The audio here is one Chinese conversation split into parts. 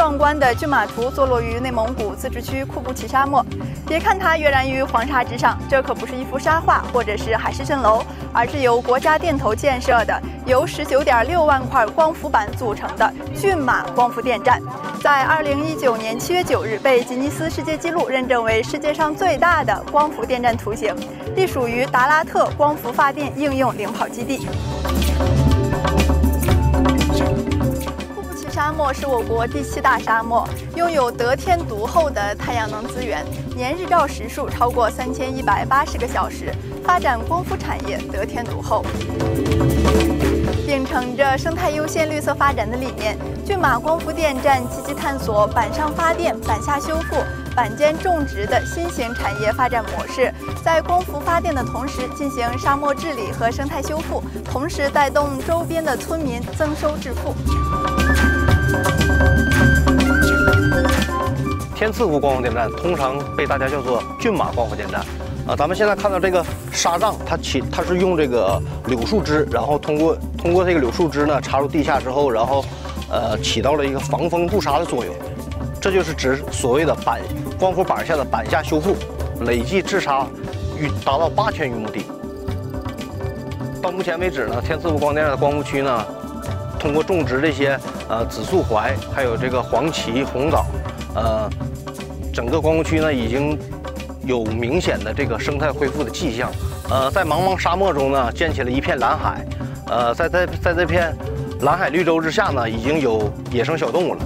壮观的骏马图坐落于内蒙古自治区库布齐沙漠。别看它跃然于黄沙之上，这可不是一幅沙画或者是海市蜃楼，而是由国家电投建设的由19.6万块光伏板组成的骏马光伏电站。在2019年7月9日被吉尼斯世界纪录认证为世界上最大的光伏电站图形，隶属于达拉特光伏发电应用领跑基地。库布齐沙漠是我国第7大沙漠，拥有得天独厚的太阳能资源，年日照时数超过3180个小时，发展光伏产业得天独厚。秉承着生态优先、绿色发展的理念，骏马光伏电站积极探索板上发电、板下修复、板间种植的新型产业发展模式，在光伏发电的同时进行沙漠治理和生态修复，同时带动周边的村民增收致富。 天赐湖光伏电站通常被大家叫做骏马光伏电站。咱们现在看到这个沙帐，它是用这个柳树枝，然后通过这个柳树枝呢插入地下之后，然后起到了一个防风固沙的作用。这就是指所谓的光伏板下的板下修复，累计治沙达到8000余亩地。到目前为止呢，天赐湖光伏电站的光伏区呢，通过种植这些紫素槐，还有这个黄芪、红枣，整个光伏区呢已经有明显的这个生态恢复的迹象。在茫茫沙漠中呢，建起了一片蓝海。在这片蓝海绿洲之下呢，已经有野生小动物了。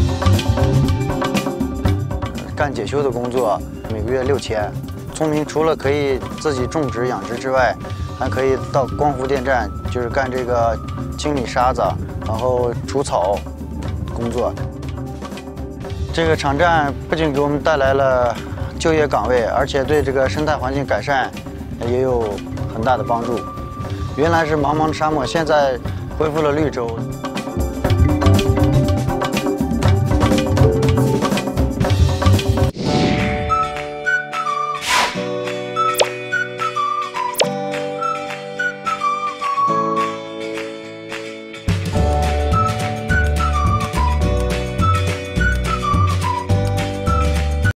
干检修的工作，每个月6000。村民除了可以自己种植养殖之外，还可以到光伏电站，就是干这个清理沙子，然后除草工作。这个场站不仅给我们带来了就业岗位，而且对这个生态环境改善也有很大的帮助。原来是茫茫的沙漠，现在恢复了绿洲。